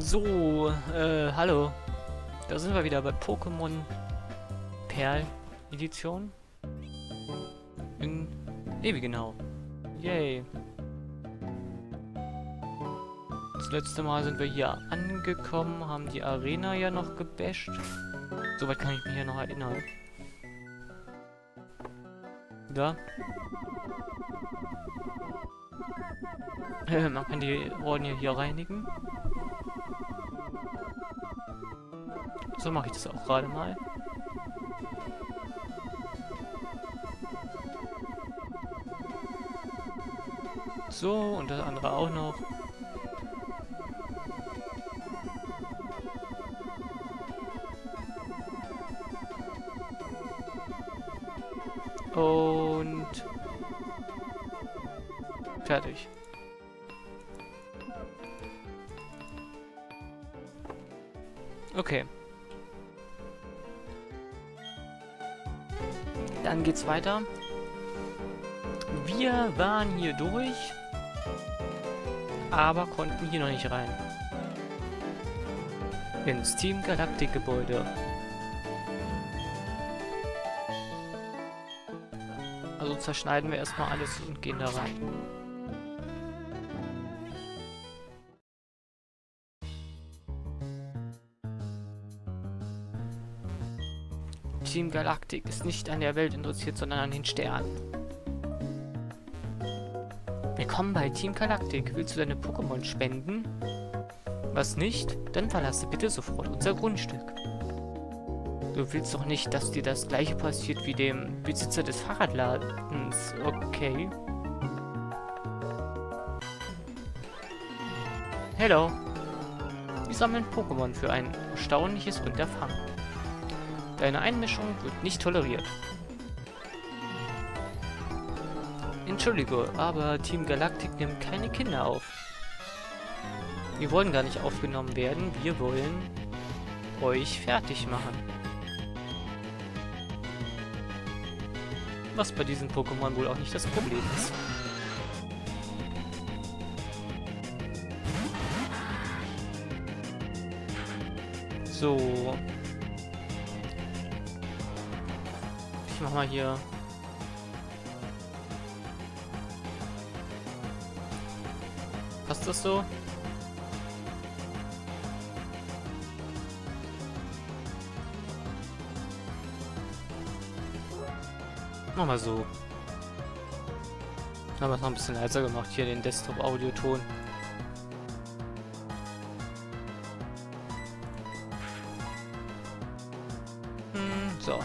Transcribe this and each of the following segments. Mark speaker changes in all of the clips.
Speaker 1: So, hallo. Da sind wir wieder bei Pokémon Perl Edition. In wie genau. Yay. Das letzte Mal sind wir hier angekommen, haben die Arena ja noch gebasht. Soweit kann ich mich ja noch erinnern. Da. Man kann die Orden ja hier reinigen. So mache ich das auch gerade mal. So, und das andere auch noch. Und fertig. Okay. Dann geht's weiter. Wir waren hier durch, aber konnten hier noch nicht rein. Ins Team Galactic Gebäude. Also zerschneiden wir erstmal alles und gehen da rein. Team Galactic ist nicht an der Welt interessiert, sondern an den Sternen. Willkommen bei Team Galactic. Willst du deine Pokémon spenden? Was nicht? Dann verlasse bitte sofort unser Grundstück. Du willst doch nicht, dass dir das gleiche passiert wie dem Besitzer des Fahrradladens, okay? Hello. Wir sammeln Pokémon für ein erstaunliches Unterfangen. Deine Einmischung wird nicht toleriert. Entschuldige, aber Team Galactic nimmt keine Kinder auf. Wir wollen gar nicht aufgenommen werden, wir wollen euch fertig machen. Was bei diesen Pokémon wohl auch nicht das Problem ist. So. Ich mach mal hier. Passt das so? Mach mal so. Haben wir es noch ein bisschen leiser gemacht, hier den Desktop-Audioton. So.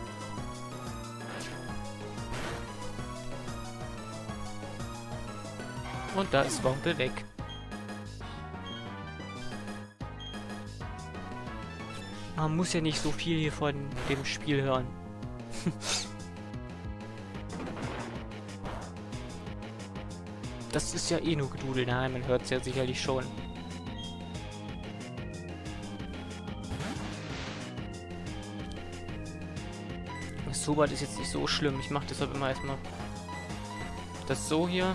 Speaker 1: Und da ist Wompe weg. Man muss ja nicht so viel hier von dem Spiel hören. Das ist ja eh nur Gedudel. Nein, man hört es ja sicherlich schon. So weit ist jetzt nicht so schlimm. Ich mache deshalb immer erstmal das so hier.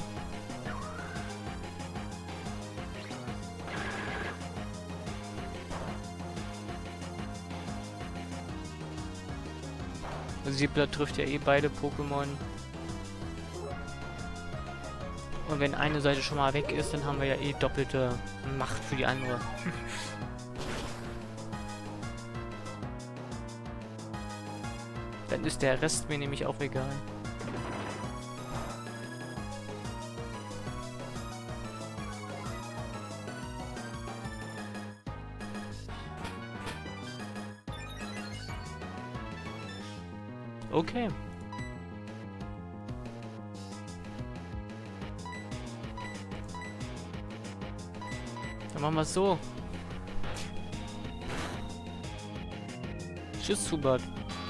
Speaker 1: Also Siebler trifft ja eh beide Pokémon. Und wenn eine Seite schon mal weg ist, dann haben wir ja eh doppelte Macht für die andere. Dann ist der Rest mir nämlich auch egal. Okay. Dann machen wir es so. Tschüss, Hubert.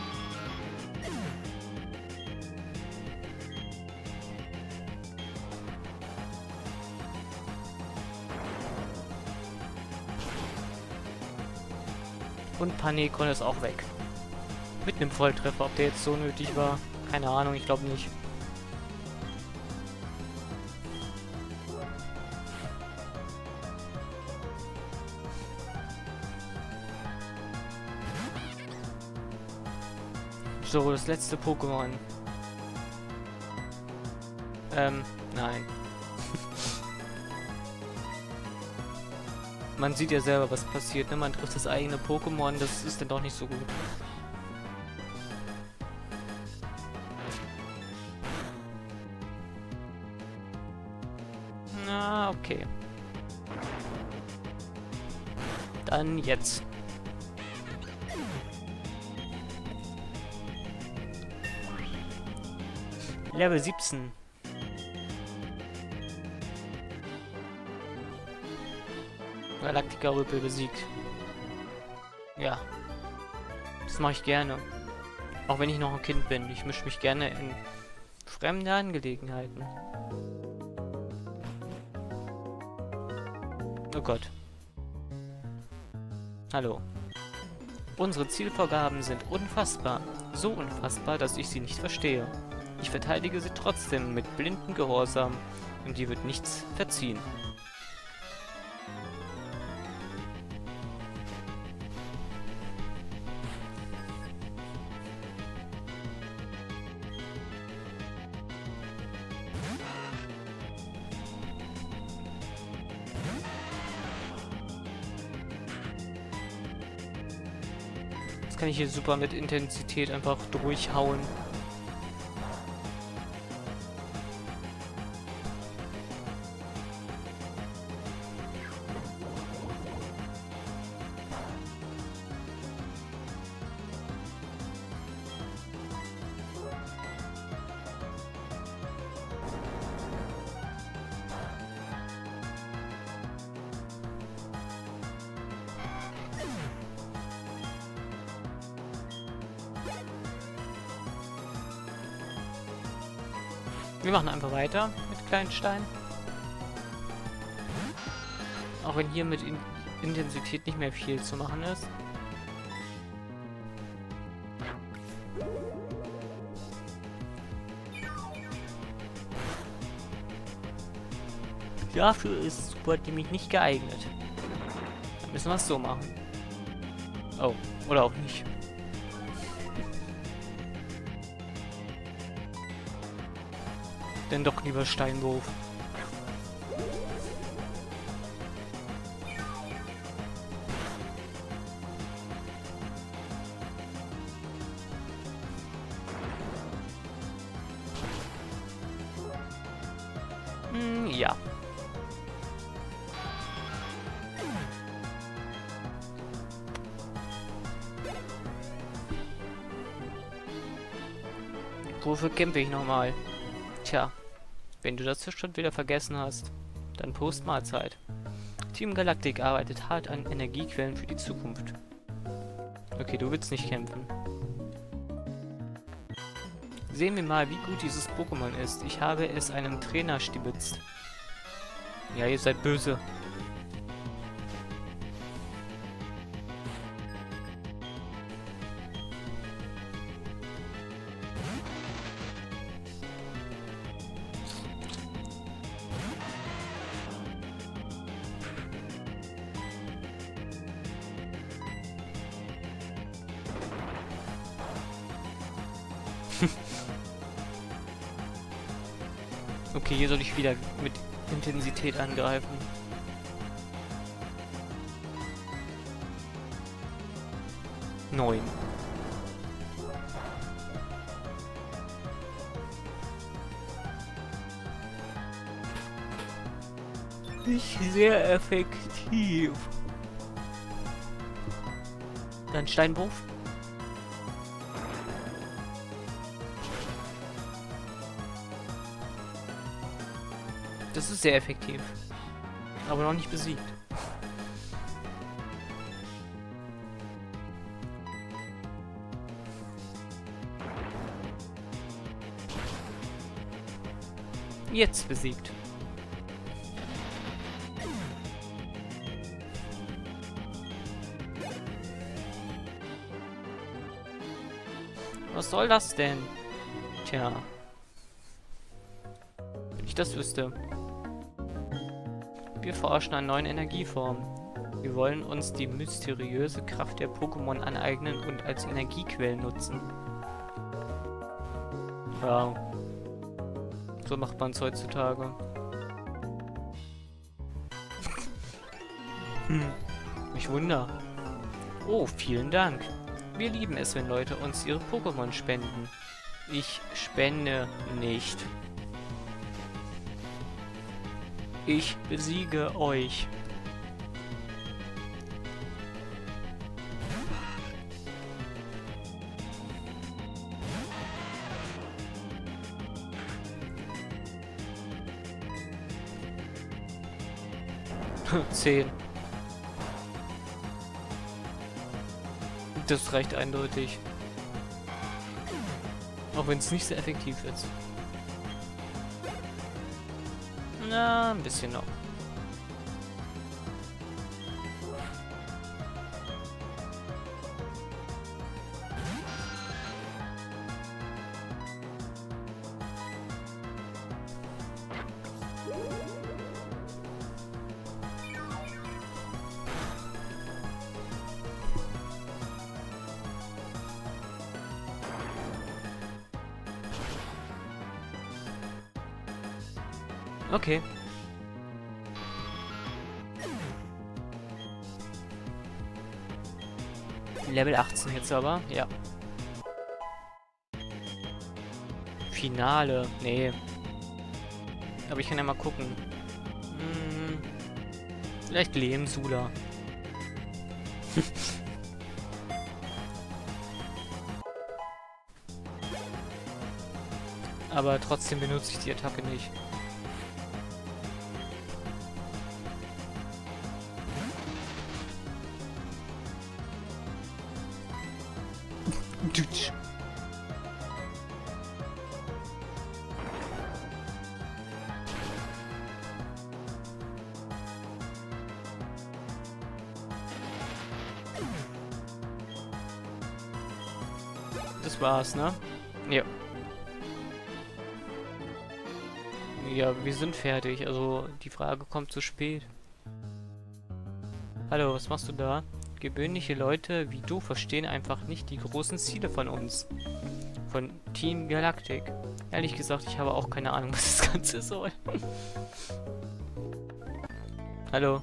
Speaker 1: Und Panikon ist auch weg. Mit einem Volltreffer. Ob der jetzt so nötig war, keine Ahnung, ich glaube nicht. So, das letzte Pokémon. Nein. Man sieht ja selber, was passiert, ne? Man trifft das eigene Pokémon, das ist dann doch nicht so gut. Na, okay. Dann jetzt. Level 17. Galaktika-Rüppel besiegt. Ja. Das mache ich gerne. Auch wenn ich noch ein Kind bin. Ich mische mich gerne in fremde Angelegenheiten. Oh Gott. Hallo. Unsere Zielvorgaben sind unfassbar. So unfassbar, dass ich sie nicht verstehe. Ich verteidige sie trotzdem mit blindem Gehorsam und dir wird nichts verziehen. Jetzt kann ich hier super mit Intensität einfach durchhauen. Wir machen einfach weiter mit Kleinstein. Auch wenn hier mit Intensität nicht mehr viel zu machen ist. Dafür ist Super nämlich nicht geeignet. Dann müssen wir es so machen. Oh, oder auch nicht. Denn doch lieber Steinwurf. Ja. Wofür kämpfe ich nochmal? Tja, wenn du das schon wieder vergessen hast, dann Postmahlzeit. Team Galactic arbeitet hart an Energiequellen für die Zukunft. Okay, du willst nicht kämpfen. Sehen wir mal, wie gut dieses Pokémon ist. Ich habe es einem Trainer stibitzt. Ja, ihr seid böse. Okay, hier soll ich wieder mit Intensität angreifen. Neun. Nicht sehr effektiv. Dann Steinwurf. Das ist sehr effektiv. Aber noch nicht besiegt. Jetzt besiegt. Was soll das denn? Tja. Wenn ich das wüsste. Wir forschen an neuen Energieformen. Wir wollen uns die mysteriöse Kraft der Pokémon aneignen und als Energiequelle nutzen. Ja. So macht man es heutzutage. Mich wunder. Oh, vielen Dank. Wir lieben es, wenn Leute uns ihre Pokémon spenden. Ich spende nicht. Ich besiege euch. Zehn. Das reicht eindeutig. Auch wenn es nicht sehr effektiv ist. Na, ein bisschen noch. Okay. Level 18 jetzt aber, ja. Finale, nee. Aber ich kann ja mal gucken. Vielleicht Lehmsula. Aber trotzdem benutze ich die Attacke nicht. Dutsch. Das war's, ne? Ja. Ja, wir sind fertig. Also, die Frage kommt zu spät. Hallo, was machst du da? Gewöhnliche Leute wie du verstehen einfach nicht die großen Ziele von uns. Von Team Galactic. Ehrlich gesagt, ich habe auch keine Ahnung, was das Ganze soll. Hallo.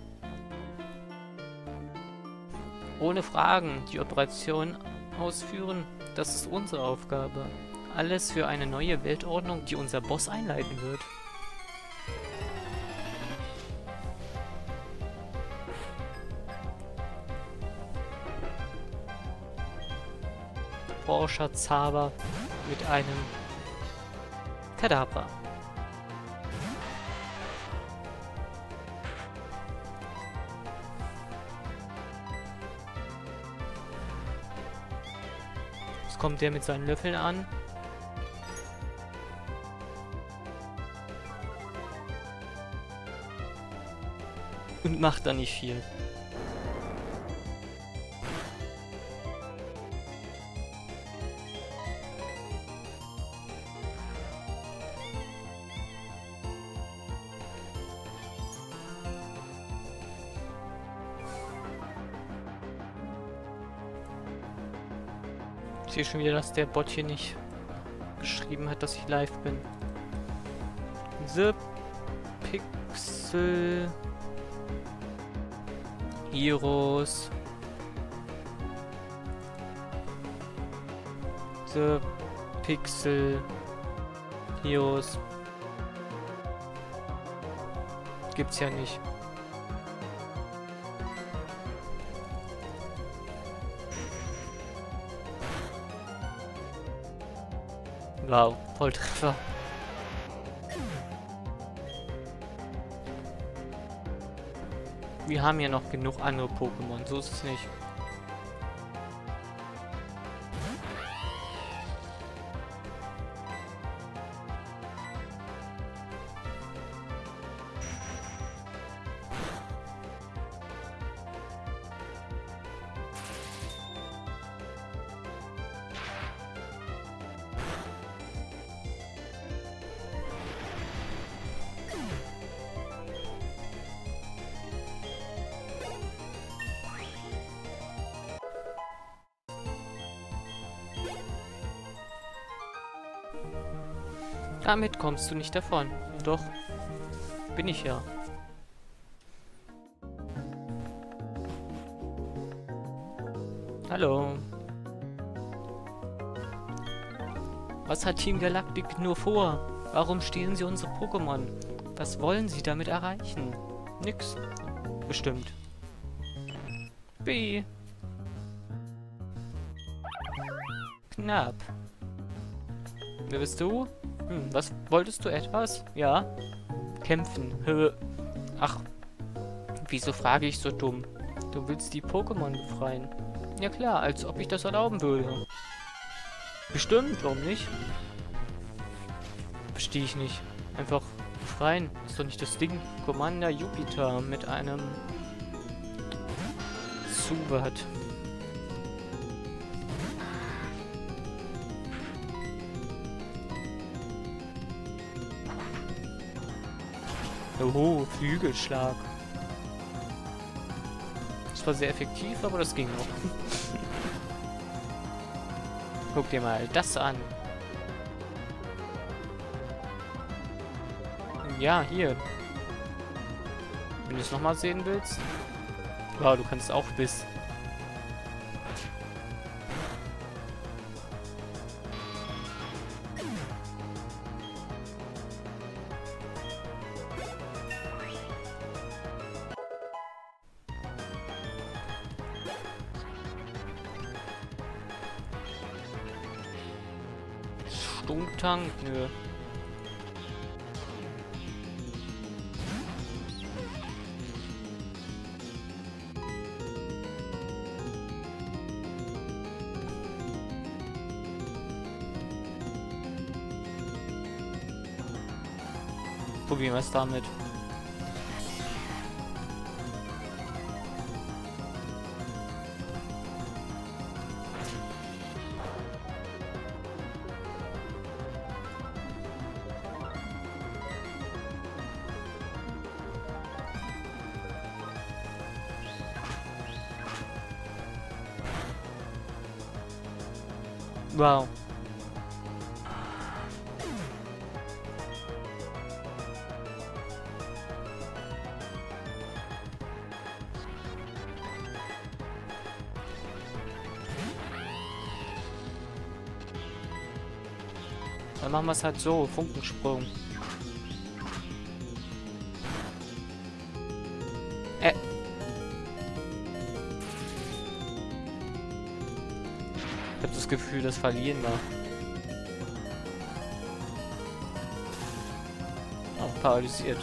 Speaker 1: Ohne Fragen die Operation ausführen, das ist unsere Aufgabe. Alles für eine neue Weltordnung, die unser Boss einleiten wird. Forscher Zauber mit einem Kadabra. Jetzt kommt der mit seinen Löffeln an. Und macht da nicht viel. Ich sehe schon wieder, dass der Bot hier nicht geschrieben hat, dass ich live bin. The Pixel Heroes. The Pixel Heroes. Gibt's ja nicht. Wow, Volltreffer. Wir haben ja noch genug andere Pokémon, so ist es nicht. Damit kommst du nicht davon. Doch, bin ich ja. Hallo. Was hat Team Galactic nur vor? Warum stehlen sie unsere Pokémon? Was wollen sie damit erreichen? Nix. Bestimmt. B. Knapp. Wer bist du? Was wolltest du etwas? Ja. Kämpfen. Ach. Wieso frage ich so dumm? Du willst die Pokémon befreien. Ja klar, als ob ich das erlauben würde. Bestimmt, warum nicht? Verstehe ich nicht. Einfach befreien. Ist doch nicht das Ding. Commander Jupiter mit einem Zubat. Oh, Flügelschlag. Das war sehr effektiv, aber das ging noch. Guck dir mal das an. Ja, hier. Wenn du es nochmal sehen willst. Wow, du kannst auch bis. Sturmtank? Nö. Probieren wir es damit. Wow. Dann machen wir es halt so, Funkensprung. Ich habe das Gefühl, das Verlieren war. Oh, paralysiert.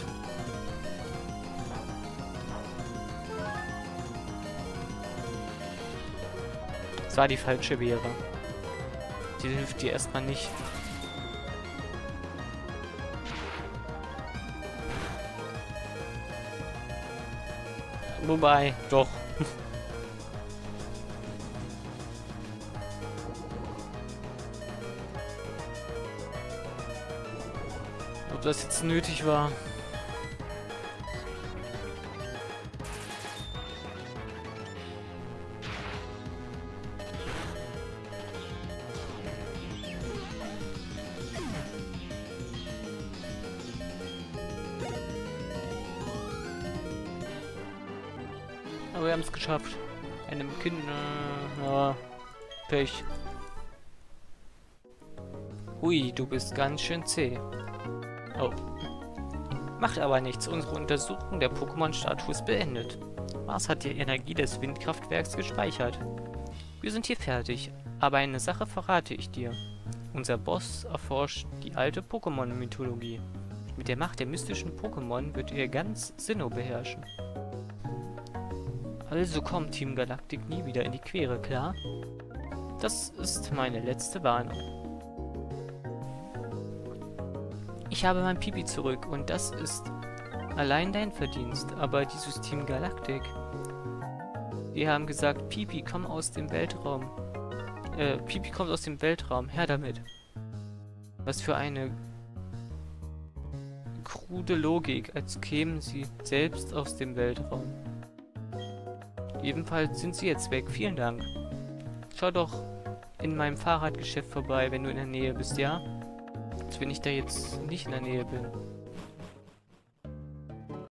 Speaker 1: Das war die falsche Beere. Die hilft dir erstmal nicht. Wobei, doch. Ob das jetzt nötig war. Aber wir haben es geschafft. Einem Kind. Ja, Pech. Hui, du bist ganz schön zäh. Oh. Macht aber nichts. Unsere Untersuchung der Pokémon-Statue ist beendet. Mars hat die Energie des Windkraftwerks gespeichert. Wir sind hier fertig. Aber eine Sache verrate ich dir. Unser Boss erforscht die alte Pokémon-Mythologie. Mit der Macht der mystischen Pokémon wird er ganz Sinnoh beherrschen. Also kommt Team Galactic nie wieder in die Quere, klar? Das ist meine letzte Warnung. Ich habe mein Pipi zurück und das ist allein dein Verdienst, aber dieses Team Galactic. Wir haben gesagt, Pipi, komm aus dem Weltraum. Pipi kommt aus dem Weltraum, her damit. Was für eine krude Logik, als kämen sie selbst aus dem Weltraum. Jedenfalls sind sie jetzt weg. Vielen Dank. Schau doch in meinem Fahrradgeschäft vorbei, wenn du in der Nähe bist, ja? Als wenn ich da jetzt nicht in der Nähe bin.